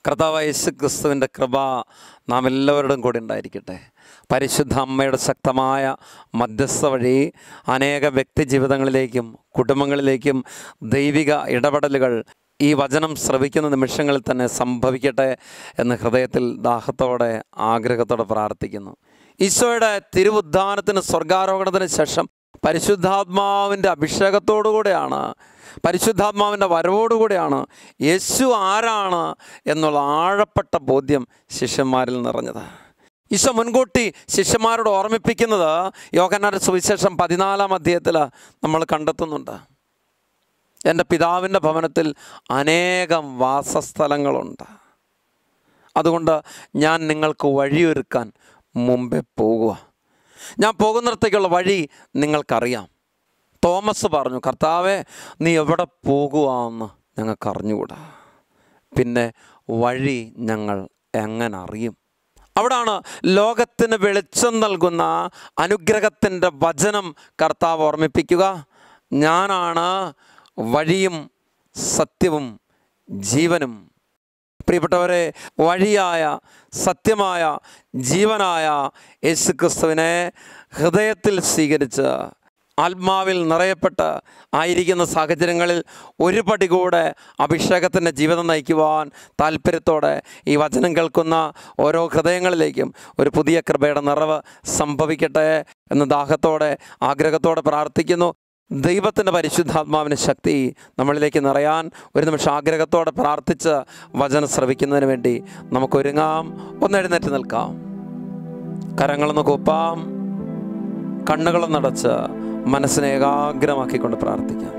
കർത്താവായ യേശു ക്രിസ്തുവിൻ്റെ കൃപ നാം എല്ലാവരുടെയും കൂടെ ഉണ്ടായിരിക്കട്ടെ. പരിശുദ്ധ അമ്മയുടെ ശക്തമായ മധ്യസ്ഥ വഴി അനേക വ്യക്തി ജീവിതങ്ങളിലേക്കും കുടുംബങ്ങളിലേക്കും ദൈവിക ഇടപെടലുകൾ ഈ വചനം ശ്രവിക്കുന്ന നിമിഷങ്ങളിൽ തന്നെ സംഭവിക്കട്ടെ എന്ന് ഹൃദയത്തിൽ ദാഹത്തോടെ ആഗ്രഹത്തോടെ പ്രാർത്ഥിക്കുന്നു. ഈശോയുടെ തിരുവുദ്ധാനത്തിന് സ്വർഗാരോഹണത്തിന് ശേഷം പരിശുദ്ധാത്മാവിൻ്റെ അഭിഷേകത്തോടുകൂടെയാണ്, പരിശുദ്ധാത്മാവിൻ്റെ വരവോടുകൂടെയാണ് യേശു ആരാണ് എന്നുള്ള ആഴപ്പെട്ട ബോധ്യം ശിഷ്യന്മാരിൽ നിറഞ്ഞത്. ഈശോ മുൻകൂട്ടി ശിഷ്യന്മാരോട് ഓർമ്മിപ്പിക്കുന്നത് യോഹന്നാന്റെ സുവിശേഷം 14-ാം അധ്യായത്തിൽ നമ്മൾ കണ്ടെത്തുന്നുണ്ട്. എൻ്റെ പിതാവിൻ്റെ ഭവനത്തിൽ അനേകം വാസസ്ഥലങ്ങളുണ്ട്, അതുകൊണ്ട് ഞാൻ നിങ്ങൾക്ക് വഴിയൊരുക്കാൻ മുമ്പേ പോകുക. ഞാൻ പോകുന്നിടത്തേക്കുള്ള വഴി നിങ്ങൾക്കറിയാം. തോമസ് പറഞ്ഞു, കർത്താവേ, നീ എവിടെ പോകുവാന്ന് ഞങ്ങൾക്കറിഞ്ഞുകൂടാ, പിന്നെ വഴി ഞങ്ങൾ എങ്ങനെ അറിയും? അവിടാണ് ലോകത്തിന് വെളിച്ചം നൽകുന്ന അനുഗ്രഹത്തിൻ്റെ വചനം കർത്താവ് ഓർമ്മിപ്പിക്കുക. ഞാനാണ് വഴിയും സത്യവും ജീവനും. പ്രിയപ്പെട്ടവരെ, വഴിയായ സത്യമായ ജീവനായ യേശു ക്രിസ്തുവിനെ ഹൃദയത്തിൽ സ്വീകരിച്ച് ആത്മാവിൽ നിറയപ്പെട്ട് ആയിരിക്കുന്ന സാഹചര്യങ്ങളിൽ ഒരു പടി കൂടെ അഭിഷേകത്തിൻ്റെ ജീവിതം നയിക്കുവാൻ താല്പര്യത്തോടെ ഈ വചനം കേൾക്കുന്ന ഓരോ ഹൃദയങ്ങളിലേക്കും ഒരു പുതിയ കൃപയുടെ നിറവ് സംഭവിക്കട്ടെ എന്ന് ദാഹത്തോടെ ആഗ്രഹത്തോടെ പ്രാർത്ഥിക്കുന്നു. ദൈവത്തിൻ്റെ പരിശുദ്ധാത്മാവിൻ്റെ ശക്തി നമ്മളിലേക്ക് നിറയാൻ ഒരു നിമിഷം ആഗ്രഹത്തോടെ പ്രാർത്ഥിച്ച് വചനം ശ്രവിക്കുന്നതിന് വേണ്ടി നമുക്കൊരുങ്ങാം. ഒന്ന് എഴുന്നേറ്റ് നിൽക്കാം, കരങ്ങളൊന്ന് കൂപ്പാം, കണ്ണുകളൊന്നടച്ച് മനസ്സിനെ ഏകാഗ്രമാക്കിക്കൊണ്ട് പ്രാർത്ഥിക്കാം.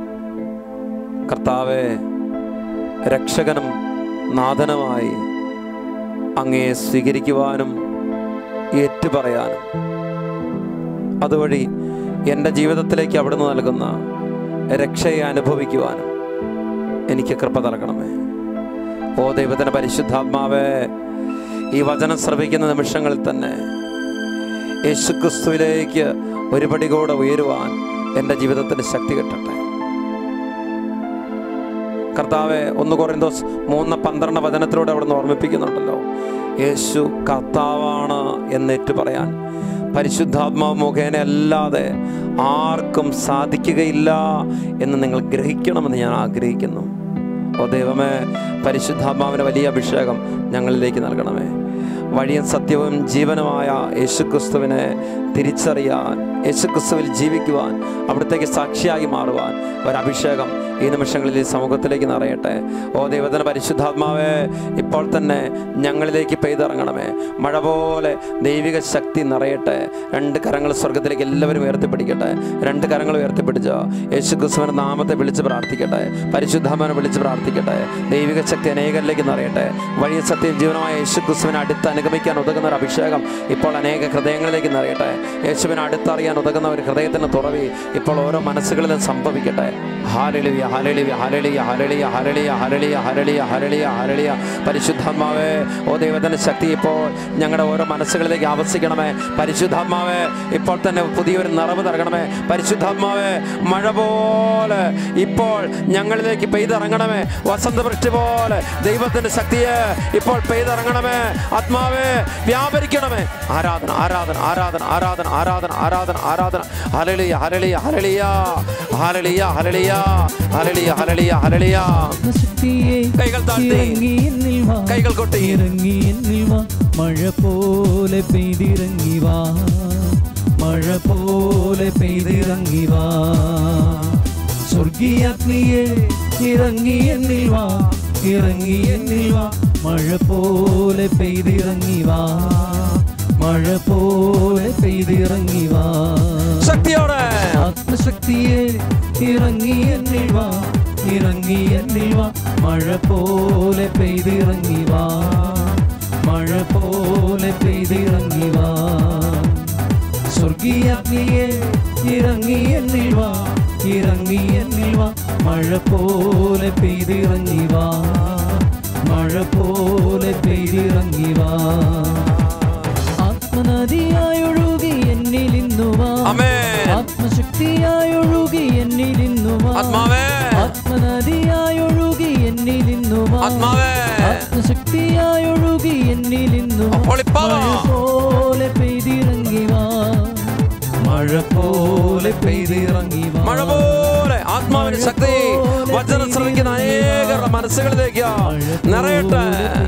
കർത്താവേ, രക്ഷകനും നാഥനുമായി അങ്ങയെ സ്വീകരിക്കുവാനും ഏറ്റുപറയാനും അതുവഴി എൻ്റെ ജീവിതത്തിലേക്ക് അവിടുന്ന് നൽകുന്ന രക്ഷയെ അനുഭവിക്കുവാനും എനിക്ക് കൃപ നൽകണമേ. ഓ ദൈവത്തിൻ്റെ പരിശുദ്ധാത്മാവേ, ഈ വചനം ശ്രവിക്കുന്ന നിമിഷങ്ങളിൽ തന്നെ യേശുക്രിസ്തുവിലേക്ക് ഒരു പടി കൂടെ ഉയരുവാൻ എൻ്റെ ജീവിതത്തിന് ശക്തി കിട്ടട്ടെ. കർത്താവെ, 1 കൊറിന്തോസ് 3:12 വചനത്തിലൂടെ അവിടുന്ന് ഓർമ്മിപ്പിക്കുന്നുണ്ടല്ലോ, യേശു കർത്താവാണ് എന്നേറ്റു പറയാൻ പരിശുദ്ധാത്മാവ് മുഖേന അല്ലാതെ ആർക്കും സാധിക്കുകയില്ല എന്ന് നിങ്ങൾ ഗ്രഹിക്കണമെന്ന് ഞാൻ ആഗ്രഹിക്കുന്നു. ഓ ദൈവമേ, പരിശുദ്ധാത്മാവിൻ്റെ വലിയ അഭിഷേകം ഞങ്ങളിലേക്ക് നൽകണമേ. വഴിയും സത്യവും ജീവനുമായ യേശുക്രിസ്തുവിനെ തിരിച്ചറിയാൻ, യേശുക്രിസ്തുവിൽ ജീവിക്കുവാൻ, അവിടത്തേക്ക് സാക്ഷിയായി മാറുവാൻ ഒരഭിഷേകം ഈ നിമിഷങ്ങളിൽ ഈ സമൂഹത്തിലേക്ക് നിറയട്ടെ. ഓ ദൈവത്തിൻ്റെ പരിശുദ്ധാത്മാവേ, ഇപ്പോൾ തന്നെ ഞങ്ങളിലേക്ക് പെയ്തിറങ്ങണമേ. മഴ പോലെ ദൈവിക ശക്തി നിറയട്ടെ. 2 കരങ്ങൾ സ്വർഗത്തിലേക്ക് എല്ലാവരും ഉയർത്തിപ്പിടിക്കട്ടെ. 2 കരങ്ങൾ ഉയർത്തിപ്പിടിച്ച് യേശുക്രിസ്തുവിൻ്റെ നാമത്തെ വിളിച്ച് പ്രാർത്ഥിക്കട്ടെ. പരിശുദ്ധാത്മാവിനെ വിളിച്ച് പ്രാർത്ഥിക്കട്ടെ. ദൈവിക ശക്തി അനേകരിലേക്ക് നിറയട്ടെ. വഴി സത്യം ജീവനമായ യേശുക്രിസ്തുവിനെ അടുത്ത് അനുഗമിക്കാൻ ഉതകുന്ന ഒരു അഭിഷേകം ഇപ്പോൾ അനേക ഹൃദയങ്ങളിലേക്ക് നിറയട്ടെ. യേശുവിനെ അടുത്തറിയാൻ ഉതകുന്ന ഒരു ഹൃദയത്തിന് തുറവി ഇപ്പോൾ ഓരോ മനസ്സുകളിലും സംഭവിക്കട്ടെ. ഹല്ലേലൂയ, ഹല്ലേലൂയ, ഹല്ലേലൂയ, ഹല്ലേലൂയ, ഹല്ലേലൂയ, ഹല്ലേലൂയ, ഹല്ലേലൂയ, ഹല്ലേലൂയ, ഹല്ലേലൂയ. പരിശുദ്ധാത്മാവേ, ഓ ദൈവത്തിൻ്റെ ശക്തി ഇപ്പോൾ ഞങ്ങളുടെ ഓരോ മനസ്സുകളിലേക്ക് ആവസിക്കണമേ. പരിശുദ്ധാത്മാവേ, ഇപ്പോൾ തന്നെ പുതിയൊരു നിറവ് നൽകണമേ. പരിശുദ്ധാത്മാവേ, മഴ പോലെ ഇപ്പോൾ ഞങ്ങളിലേക്ക് പെയ്തിറങ്ങണമേ. വസന്തവൃഷ്ടി പോലെ ദൈവത്തിൻ്റെ ശക്തിയെ ഇപ്പോൾ പെയ്തിറങ്ങണമേ. ആത്മാവേ, വ്യാപരിക്കണമേ. ആരാധന, ആരാധന, ആരാധന, ആരാധന, ആരാധന, ആരാധന, ആരാധന. ഹല്ലേലൂയ, ഹല്ലേലൂയ, ഹല്ലേലൂയ, ഹല്ലേലൂയ, ഹല്ലേലൂയ, ഹല്ലേലൂയ, ഹല്ലേലൂയ, ഹല്ലേലൂയ. കൈകൾ താഴ്ത്തി, കൈകൾ കൊട്ടി. മഴ പോലെ പെയ്തിറങ്ങി വാ, മഴ പോലെ പെയ്തിറങ്ങി വാ. സ്വർഗീയാഗ്നിയെ ഇറങ്ങി എന്നിൽ വാ, ഇറങ്ങി എന്നിൽ വാ. മഴ പോലെ പെയ്തിറങ്ങി വാ, മഴ പോലെ പെയ്തിറങ്ങി വാ. ശക്തിയോടെ ആത്മശക്തിയെ ഇറങ്ങി എന്നിൽ വാ, ഇറങ്ങി എന്നിൽ വാ. മഴ പോലെ പെയ്തിറങ്ങി വാ, മഴ പോലെ പെയ്തിറങ്ങി വാ. സ്വർഗീയാഗ്നിയെ ഇറങ്ങി എന്നിൽ വാ, ഇറങ്ങി എന്നിൽ വാ. മഴ പോലെ പെയ്തിറങ്ങി വാ, മഴ പോലെ പെയ്തിറങ്ങി വാ. ആത്മനദിയായൊഴുകി എന്നിലിന്നു വാ, ആത്മശക്തിയായൊഴുകി എന്നിലിന്നു വാ. ആത്മനദിയായി ഒഴുകി എന്നിൽ ഇന്നു വാ. ആത്മാവേ ആത്മശക്തിയായി ഒഴുകി എന്നിൽ ഇന്നു വാ. Holy power. മഴ പോലെ പെയ്തിറങ്ങി വാ. മഴ പോലെ പെയ്തിറങ്ങി വാ. മഴ പോലെ ആത്മാവിന്റെ ശക്തി വചനം ശ്രമിക്കുന്ന അനേകരുടെ മനസ്സുകളിലേക്ക് നിറയട്ടെ.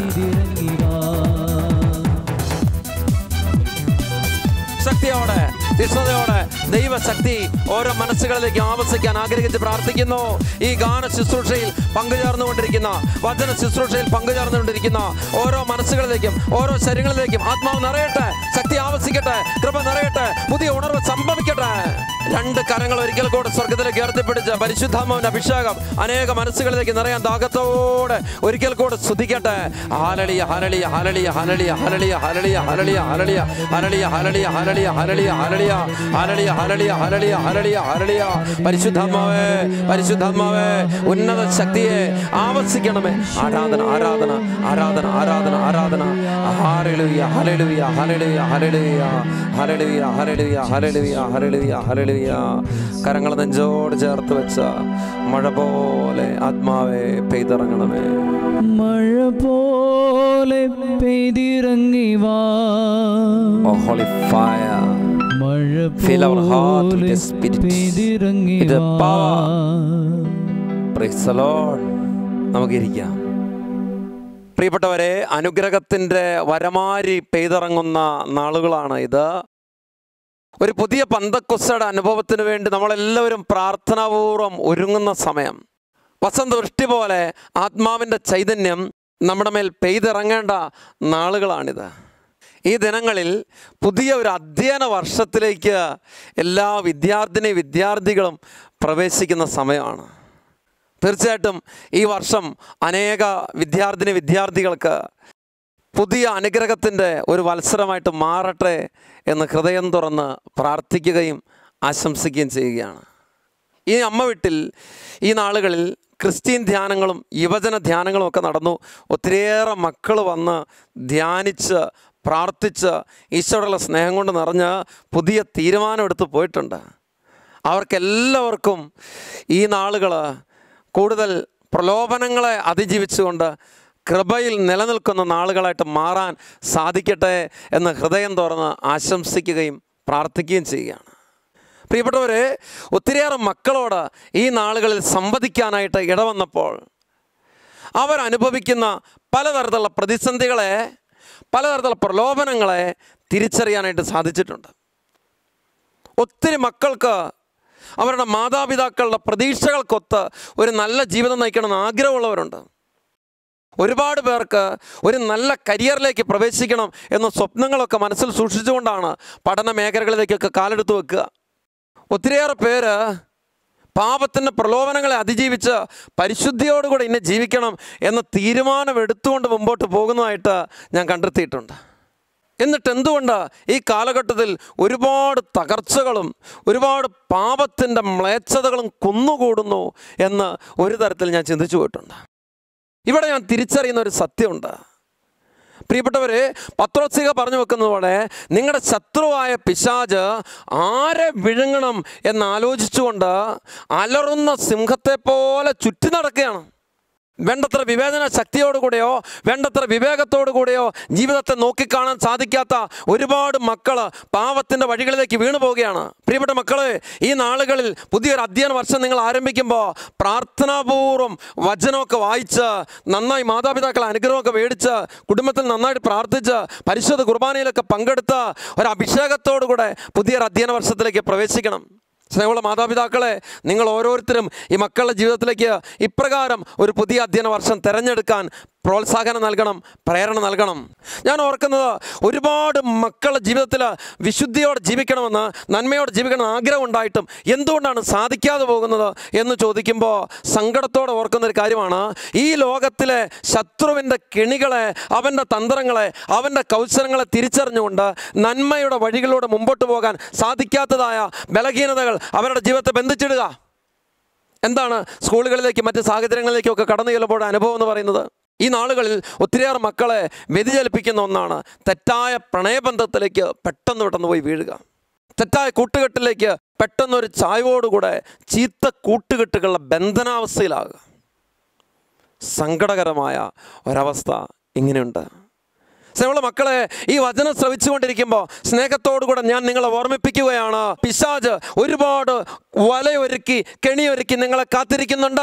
ശക്തിയോടെ വിശ്വതയോടെ ദൈവശക്തി ഓരോ മനസ്സുകളിലേക്ക് ആവസിക്കാൻ ആഗ്രഹിച്ച് പ്രാർത്ഥിക്കുന്നു. ഈ ഗാന ശുശ്രൂഷയിൽ പങ്കുചേർന്നുകൊണ്ടിരിക്കുന്ന, വചന ശുശ്രൂഷയിൽ പങ്കുചേർന്നുകൊണ്ടിരിക്കുന്ന ഓരോ മനസ്സുകളിലേക്കും ഓരോ ശരീരങ്ങളിലേക്കും ആത്മാവ് നിറയട്ടെ, ശക്തി ആവസിക്കട്ടെ, കൃപ നിറയട്ടെ, പുതിയ ഉണർവ് സംഭവിക്കട്ടെ. രണ്ട് കരങ്ങൾ ഒരിക്കൽ കൂടെ സ്വർഗത്തിലേക്ക് ഉയർത്തിപ്പിടിച്ച് പരിശുദ്ധാത്മാവിന്റെ അഭിഷേകം അനേക മനസ്സുകളിലേക്ക് നിറയാൻ ദാഹത്തോടെ ഒരിക്കൽ കൂടെ സ്തുതിക്കട്ടെ. ഹല്ലേലൂയ ഹല്ലേലൂയ ഹല്ലേലൂയ ഹല്ലേലൂയ ഹല്ലേലൂയ ഹല്ലേലൂയ ഹല്ലേലൂയ ഹല്ലേലൂയ ഹല്ലേലൂയ ഹല്ലേലൂയ ഹല്ലേലൂയ ഹല്ലേലൂയ ഹല്ലേലൂയ ഹല്ലേലൂയ ഹല്ലേലൂയ ഹല്ലേലൂയ ഹല്ലേലൂയ. പരിശുദ്ധാത്മാവേ പരിശുദ്ധാത്മാവേ ഉന്നത ശക്തിയെ ആവസിക്കണമേ. ആരാധന ആരാധന ആരാധന ആരാധന ആരാധന. ഹല്ലേലൂയ ഹല്ലേലൂയ ഹല്ലേലൂയ ഹല്ലേലൂയ ഹല്ലേലൂയ ഹല്ലേലൂയ ഹല്ലേലൂയ ഹല്ലേലൂയ ഹല്ലേലൂയ. കരങ്ങൾ നെഞ്ചോട് ചേർത്ത് വെച്ച മഴ പോലെ ആത്മാവേ പെയ്തിറങ്ങണമേ. മഴ പോലെ പെയ്തിറങ്ങി വാ. Oh holy fire, മഴ fill our heart with പോലെ the spirit, പെയ്തിറങ്ങി with the വാ. power. Praise the Lord. നമുക്കിരിക്കാം. പ്രിയപ്പെട്ടവരെ, അനുഗ്രഹത്തിൻ്റെ വരമാരി പെയ്തിറങ്ങുന്ന നാളുകളാണ് ഇത്. ഒരു പുതിയ പന്തക്കൊസ്തയുടെ അനുഭവത്തിന് വേണ്ടി നമ്മളെല്ലാവരും പ്രാർത്ഥനാപൂർവം ഒരുങ്ങുന്ന സമയം. വസന്തവൃഷ്ടി പോലെ ആത്മാവിൻ്റെ ചൈതന്യം നമ്മുടെ മേൽ പെയ്തിറങ്ങേണ്ട നാളുകളാണിത്. ഈ ദിനങ്ങളിൽ പുതിയ ഒരു അധ്യയന വർഷത്തിലേക്ക് എല്ലാ വിദ്യാർത്ഥികളും പ്രവേശിക്കുന്ന സമയമാണ്. തീർച്ചയായിട്ടും ഈ വർഷം അനേക വിദ്യാർത്ഥികൾക്ക് പുതിയ അനുഗ്രഹത്തിൻ്റെ ഒരു വത്സരമായിട്ട് മാറട്ടെ എന്ന് ഹൃദയം തുറന്ന് പ്രാർത്ഥിക്കുകയും ആശംസിക്കുകയും ചെയ്യുകയാണ്. ഈ അമ്മ വീട്ടിൽ ഈ നാളുകളിൽ ക്രിസ്ത്യൻ ധ്യാനങ്ങളും യുവജന ധ്യാനങ്ങളും ഒക്കെ നടന്നു. ഒത്തിരിയേറെ മക്കൾ വന്ന് ധ്യാനിച്ച് പ്രാർത്ഥിച്ച് ഈശോയോടുള്ള സ്നേഹം കൊണ്ട് നിറഞ്ഞ് പുതിയ തീരുമാനമെടുത്ത് പോയിട്ടുണ്ട്. അവർക്കെല്ലാവർക്കും ഈ നാളുകൾ കൂടുതൽ പ്രലോഭനങ്ങളെ അതിജീവിച്ചുകൊണ്ട് കൃപയിൽ നിലനിൽക്കുന്ന നാളുകളായിട്ട് മാറാൻ സാധിക്കട്ടെ എന്ന് ഹൃദയം തുറന്ന് ആശംസിക്കുകയും പ്രാർത്ഥിക്കുകയും ചെയ്യുകയാണ്. പ്രിയപ്പെട്ടവരെ, ഒത്തിരിയേറെ മക്കളോട് ഈ നാളുകളിൽ സംവദിക്കാനായിട്ട് ഇടവന്നപ്പോൾ അവരനുഭവിക്കുന്ന പലതരത്തിലുള്ള പ്രതിസന്ധികളെ, പലതരത്തിലുള്ള പ്രലോഭനങ്ങളെ തിരിച്ചറിയാനായിട്ട് സാധിച്ചിട്ടുണ്ട്. ഒത്തിരി മക്കൾക്ക് അവരുടെ മാതാപിതാക്കളുടെ പ്രതീക്ഷകൾക്കൊത്ത് ഒരു നല്ല ജീവിതം നയിക്കണമെന്ന് ആഗ്രഹമുള്ളവരുണ്ട്. ഒരുപാട് പേർക്ക് ഒരു നല്ല കരിയറിലേക്ക് പ്രവേശിക്കണം എന്ന സ്വപ്നങ്ങളൊക്കെ മനസ്സിൽ സൂക്ഷിച്ചുകൊണ്ടാണ് പഠന മേഖലകളിലേക്കൊക്കെ കാലെടുത്ത് വെക്കുക. ഒത്തിരിയേറെ പേര് പാപത്തിൻ്റെ പ്രലോഭനങ്ങളെ അതിജീവിച്ച് പരിശുദ്ധിയോടുകൂടി ഇന്നെ ജീവിക്കണം എന്ന തീരുമാനമെടുത്തുകൊണ്ട് മുമ്പോട്ട് പോകുന്നതായിട്ട് ഞാൻ കണ്ടെത്തിയിട്ടുണ്ട്. എന്നിട്ട് എന്തുകൊണ്ട് ഈ കാലഘട്ടത്തിൽ ഒരുപാട് തകർച്ചകളും ഒരുപാട് പാപത്തിൻ്റെ മ്ലേച്ഛതകളും കുന്നുകൂടുന്നു എന്ന് ഒരു തരത്തിൽ ഞാൻ ചിന്തിച്ചു പോയിട്ടുണ്ട്. ഇവിടെ ഞാൻ തിരിച്ചറിയുന്ന ഒരു സത്യമുണ്ട്. പ്രിയപ്പെട്ടവരെ, പത്രോസ്ലീഹ പറഞ്ഞു വെക്കുന്നത് പോലെ നിങ്ങളുടെ ശത്രുവായ പിശാച് ആരെ വിഴുങ്ങണം എന്നാലോചിച്ചുകൊണ്ട് അലറുന്ന സിംഹത്തെ പോലെ ചുറ്റി നടക്കുകയാണ്. വേണ്ടത്ര വിവേചന ശക്തിയോടുകൂടെയോ വേണ്ടത്ര വിവേകത്തോടു കൂടെയോ ജീവിതത്തെ നോക്കിക്കാണാൻ സാധിക്കാത്ത ഒരുപാട് മക്കൾ പാപത്തിൻ്റെ വഴികളിലേക്ക് വീണു പോവുകയാണ്. പ്രിയപ്പെട്ട മക്കളെ, ഈ നാളുകളിൽ പുതിയൊരു അധ്യയന വർഷം നിങ്ങൾ ആരംഭിക്കുമ്പോൾ പ്രാർത്ഥനാപൂർവ്വം വചനമൊക്കെ വായിച്ച് നന്നായി മാതാപിതാക്കളെ അനുഗ്രഹമൊക്കെ മേടിച്ച് കുടുംബത്തിൽ നന്നായിട്ട് പ്രാർത്ഥിച്ച് പരിശുദ്ധ കുർബാനയിലൊക്കെ പങ്കെടുത്ത് ഒരു അഭിഷേകത്തോടുകൂടെ പുതിയൊരു അധ്യയന വർഷത്തിലേക്ക് പ്രവേശിക്കണം. സ്നേഹമുള്ള മാതാപിതാക്കളെ, നിങ്ങൾ ഓരോരുത്തരും ഈ മക്കളുടെ ജീവിതത്തിലേക്ക് ഇപ്രകാരം ഒരു പുതിയ അധ്യയന വർഷം തിരഞ്ഞെടുക്കാൻ പ്രോത്സാഹനം നൽകണം, പ്രേരണ നൽകണം. ഞാൻ ഓർക്കുന്നത്, ഒരുപാട് മക്കളുടെ ജീവിതത്തിൽ വിശുദ്ധിയോടെ ജീവിക്കണമെന്ന്, നന്മയോടെ ജീവിക്കണമെന്ന് ആഗ്രഹം ഉണ്ടായിട്ടും എന്തുകൊണ്ടാണ് സാധിക്കാതെ പോകുന്നത് എന്ന് ചോദിക്കുമ്പോൾ സങ്കടത്തോടെ ഓർക്കുന്നൊരു കാര്യമാണ്, ഈ ലോകത്തിലെ ശത്രുവിൻ്റെ കെണികളെ, അവൻ്റെ തന്ത്രങ്ങളെ, അവൻ്റെ കൗശലങ്ങളെ തിരിച്ചറിഞ്ഞുകൊണ്ട് നന്മയുടെ വഴികളിലൂടെ മുമ്പോട്ട് പോകാൻ സാധിക്കാത്തതായ ബലഹീനതകൾ അവരുടെ ജീവിതത്തെ ബന്ധിച്ചിടുക. എന്താണ് സ്കൂളുകളിലേക്കും മറ്റ് സാഹചര്യങ്ങളിലേക്കൊക്കെ കടന്നു ചെല്ലുമ്പോൾ അനുഭവം എന്ന് പറയുന്നത്? ഈ നാളുകളിൽ ഒത്തിരിയേറെ മക്കളെ വ്യതിചലിപ്പിക്കുന്ന ഒന്നാണ് തെറ്റായ പ്രണയബന്ധത്തിലേക്ക് പെട്ടെന്ന് പോയി വീഴുക. തെറ്റായ കൂട്ടുകെട്ടിലേക്ക് പെട്ടെന്നൊരു ചായ്വോടുകൂടെ ചീത്ത കൂട്ടുകെട്ടുകളുടെ ബന്ധനാവസ്ഥയിലാകുക. സങ്കടകരമായ ഒരവസ്ഥ ഇങ്ങനെയുണ്ട്. സ്നേഹമുള്ള മക്കളെ, ഈ വചനം ശ്രവിച്ചുകൊണ്ടിരിക്കുമ്പോൾ സ്നേഹത്തോടുകൂടെ ഞാൻ നിങ്ങളെ ഓർമ്മിപ്പിക്കുകയാണ്, പിശാച് ഒരുപാട് വലയൊരുക്കി കെണിയൊരുക്കി നിങ്ങളെ കാത്തിരിക്കുന്നുണ്ട്.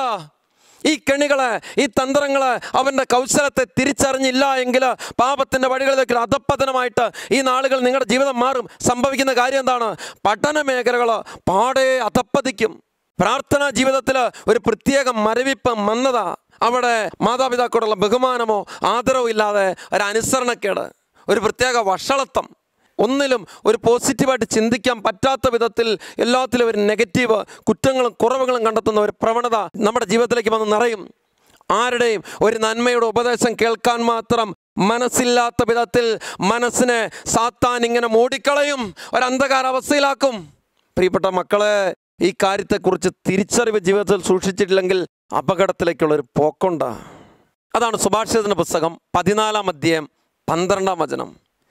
ഈ കെണികളെ, ഈ തന്ത്രങ്ങളെ, അവൻ്റെ കൗശലത്തെ തിരിച്ചറിഞ്ഞില്ല എങ്കിൽ പാപത്തിൻ്റെ വഴികളിലേക്ക് അധപ്പതനമായിട്ട് ഈ നാളുകൾ നിങ്ങളുടെ ജീവിതം മാറും. സംഭവിക്കുന്ന കാര്യം എന്താണ്? പഠന മേഖലകൾ പാടെ അധപ്പതിക്കും. പ്രാർത്ഥനാ ജീവിതത്തിൽ ഒരു പ്രത്യേക മരവിപ്പ്, മന്ദത, അവിടെ മാതാപിതാക്കളോടുള്ള ബഹുമാനമോ ആദരവോ ഇല്ലാതെ ഒരനുസരണക്കേട്, ഒരു പ്രത്യേക വഷളത്വം, ഒന്നിലും ഒരു പോസിറ്റീവായിട്ട് ചിന്തിക്കാൻ പറ്റാത്ത വിധത്തിൽ എല്ലാത്തിലും ഒരു നെഗറ്റീവ്, കുറ്റങ്ങളും കുറവുകളും കണ്ടെത്തുന്ന ഒരു പ്രവണത നമ്മുടെ ജീവിതത്തിലേക്ക് വന്ന് നിറയും. ആരുടെയും ഒരു നന്മയുടെ ഉപദേശം കേൾക്കാൻ മാത്രം മനസ്സില്ലാത്ത വിധത്തിൽ മനസ്സിനെ സാത്താൻ ഇങ്ങനെ മൂടിക്കളയും, ഒരു അന്ധകാരാവസ്ഥയിലാക്കും. പ്രിയപ്പെട്ട മക്കളെ, ഈ കാര്യത്തെക്കുറിച്ച് തിരിച്ചറിവ് ജീവിതത്തിൽ സൂക്ഷിച്ചിട്ടില്ലെങ്കിൽ അപകടത്തിലേക്കുള്ളൊരു പോക്കുണ്ട്. അതാണ് സുഭാഷിതത്തിൻ്റെ പുസ്തകം 14-ാം അധ്യായം 12-ാം വചനം.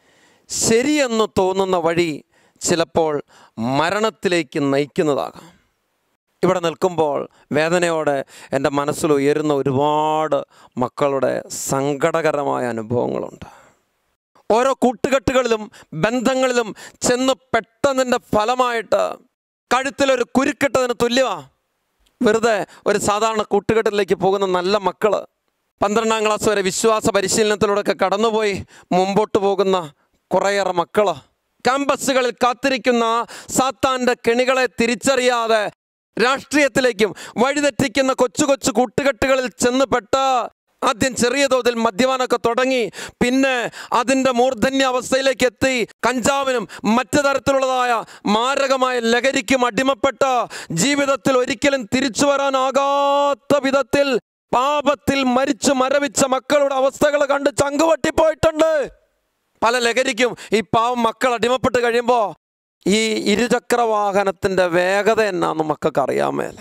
ശരിയെന്ന് തോന്നുന്ന വഴി ചിലപ്പോൾ മരണത്തിലേക്ക് നയിക്കുന്നതാകാം. ഇവിടെ നിൽക്കുമ്പോൾ വേദനയോടെ എൻ്റെ മനസ്സിൽ ഉയരുന്ന ഒരുപാട് മക്കളുടെ സങ്കടകരമായ അനുഭവങ്ങളുണ്ട്. ഓരോ കൂട്ടുകെട്ടുകളിലും ബന്ധങ്ങളിലും ചെന്ന് പെട്ടതിൻ്റെ ഫലമായിട്ട് കഴുത്തിലൊരു കുരുക്കിട്ടതിന് തുല്യമാണ്. വെറുതെ ഒരു സാധാരണ കൂട്ടുകെട്ടിലേക്ക് പോകുന്ന നല്ല മക്കൾ 12ാം ക്ലാസ് വരെ വിശ്വാസ പരിശീലനത്തിലൂടെയൊക്കെ കടന്നുപോയി മുമ്പോട്ട് പോകുന്ന കുറേയേറെ മക്കൾ ക്യാമ്പസുകളിൽ കാത്തിരിക്കുന്ന സാത്താൻ്റെ കെണികളെ തിരിച്ചറിയാതെ രാഷ്ട്രീയത്തിലേക്കും വഴിതെറ്റിക്കുന്ന കൊച്ചു കൊച്ചു കൂട്ടുകെട്ടുകളിൽ ചെന്നുപെട്ട് ആദ്യം ചെറിയ തോതിൽ മദ്യപാനമൊക്കെ തുടങ്ങി, പിന്നെ അതിൻ്റെ മൂർധന്യ അവസ്ഥയിലേക്ക് എത്തി കഞ്ചാവിനും മറ്റു തരത്തിലുള്ളതായ മാരകമായ ലഹരിക്കും അടിമപ്പെട്ട് ജീവിതത്തിൽ ഒരിക്കലും തിരിച്ചു വരാനാകാത്ത വിധത്തിൽ പാപത്തിൽ മരിച്ചു മരവിച്ച മക്കളുടെ അവസ്ഥകൾ കണ്ട് ചങ്കുവട്ടിപ്പോയിട്ടുണ്ട്. പല ലഹരിക്കും ഈ പാവം മക്കൾ അടിമപ്പെട്ട് കഴിയുമ്പോൾ ഈ ഇരുചക്ര വാഹനത്തിൻ്റെ വേഗത എന്നാന്ന് മക്കൾക്ക് അറിയാൻ മേല.